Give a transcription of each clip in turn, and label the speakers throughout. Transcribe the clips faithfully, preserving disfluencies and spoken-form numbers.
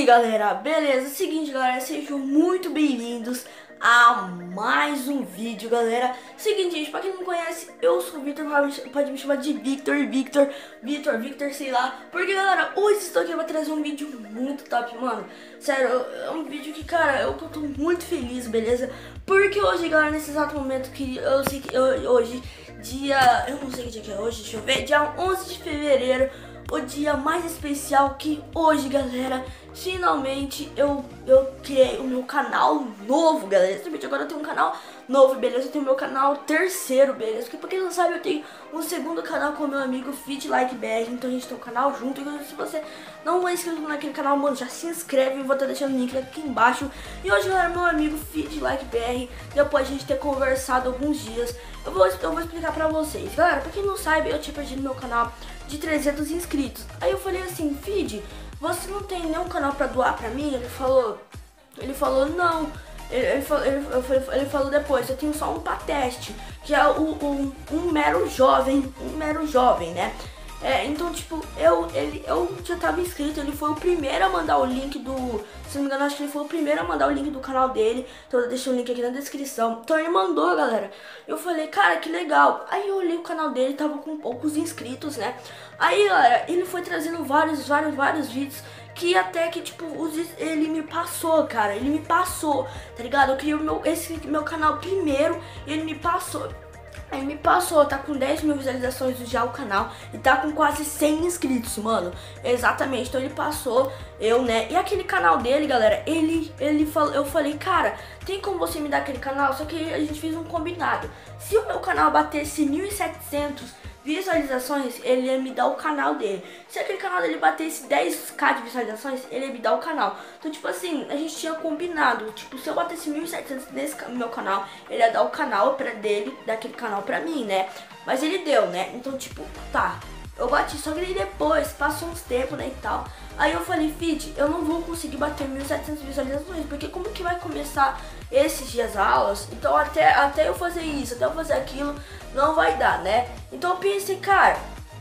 Speaker 1: aí galera, beleza? Seguinte galera, sejam muito bem-vindos a mais um vídeo galera. Seguinte gente, pra quem não me conhece, eu sou o Victor, pode me chamar de Victor, Victor, Victor, Victor, sei lá. Porque galera, hoje estou aqui pra trazer um vídeo muito top, mano. Sério, é um vídeo que cara, eu tô muito feliz, beleza? Porque hoje galera, nesse exato momento que eu sei que eu, hoje, dia, eu não sei que dia que é hoje, deixa eu ver, dia onze de fevereiro. O dia mais especial que hoje, galera, finalmente eu, eu criei o meu canal novo, galera. Simplesmente agora eu tenho um canal novo, beleza? Eu tenho meu canal terceiro, beleza? Porque pra quem não sabe, eu tenho um segundo canal com meu amigo Fit Like B R. Então a gente tem um canal junto. E se você não é inscrito naquele canal, mano, já se inscreve. Eu vou estar deixando o link aqui embaixo. E hoje, galera, meu amigo Fit Like B R, depois de a gente ter conversado alguns dias, eu vou, eu vou explicar pra vocês. Galera, pra quem não sabe, eu tinha perdido meu canal de trezentos inscritos. Aí eu falei assim, Feed, você não tem nenhum canal pra doar pra mim? Ele falou, ele falou, não. Ele, ele, falou, ele, ele falou depois, eu tenho só um pra teste, que é o, o, um mero jovem, um mero jovem, né? É, então, tipo, eu, ele, eu já tava inscrito, ele foi o primeiro a mandar o link do... Se não me engano, acho que ele foi o primeiro a mandar o link do canal dele. Então eu deixei o link aqui na descrição. Então ele mandou, galera. Eu falei, cara, que legal. Aí eu olhei o canal dele, tava com poucos inscritos, né? Aí, galera, ele foi trazendo vários, vários, vários vídeos que até que, tipo, os, ele me passou, cara. Ele me passou, tá ligado? Eu criei o meu, esse meu canal primeiro e ele me passou. Aí me passou, tá com dez mil visualizações já o canal e tá com quase cem inscritos, mano. Exatamente, então ele passou, eu, né? E aquele canal dele, galera, ele, ele falou, eu falei, cara, tem como você me dar aquele canal? Só que a gente fez um combinado. Se o meu canal batesse mil e setecentos visualizações, ele ia me dar o canal dele. Se aquele canal dele batesse dez mil de visualizações, ele ia me dar o canal. Então, tipo assim, a gente tinha combinado. Tipo, se eu batesse mil e setecentos nesse meu canal, ele ia dar o canal pra dele, daquele canal pra mim, né? Mas ele deu, né? Então, tipo, tá. Eu bati, só que aí depois, passou uns tempos, né, e tal. Aí eu falei, Feed, eu não vou conseguir bater mil e setecentas visualizações, porque como que vai começar esses dias aulas? Então até, até eu fazer isso, até eu fazer aquilo, não vai dar, né? Então eu pensei, cara,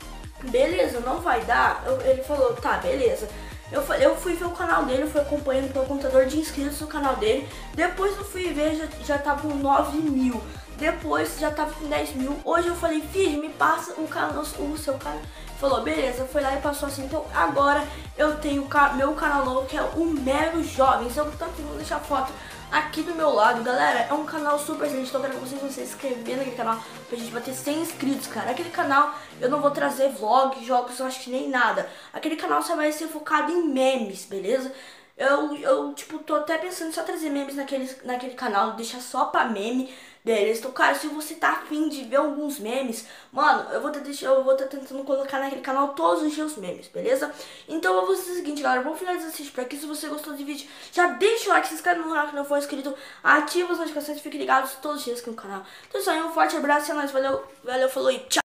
Speaker 1: beleza, não vai dar. Eu, ele falou, tá, beleza. Eu, eu fui ver o canal dele, fui acompanhando pelo contador de inscritos do canal dele. Depois eu fui ver, já, já tava com nove mil. Depois já tava com dez mil. Hoje eu falei, Feed, me passa o, canal, o seu canal. Falou, beleza, foi lá e passou assim. Então agora eu tenho meu canal novo, que é o Mero Jovens. Eu tanto vou deixar a foto aqui do meu lado, galera. É um canal super excelente. Então eu quero que vocês se inscreverem naquele canal pra gente bater cem inscritos, cara. Aquele canal eu não vou trazer vlog, jogos, eu acho que nem nada. Aquele canal só vai ser focado em memes, beleza? Eu, eu tipo, tô até pensando em só trazer memes naquele, naquele canal, deixar só pra meme, beleza? Então, cara, se você tá afim de ver alguns memes, mano, eu vou tá, eu vou tá tentando colocar naquele canal todos os dias memes, beleza? Então, eu vou fazer o seguinte, galera, vamos finalizar esse vídeo por aqui. Se você gostou do vídeo, já deixa o like, se inscreve no canal que não for inscrito, ativa as notificações e fiquem ligados todos os dias aqui no canal. Então, é isso aí, um forte abraço e é nóis, valeu, valeu, falou e tchau!